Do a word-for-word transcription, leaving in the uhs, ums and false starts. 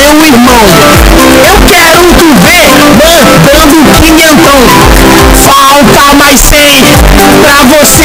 meu irmão. Eu quero tu ver mandando quinhentão. Falta mais cem pra você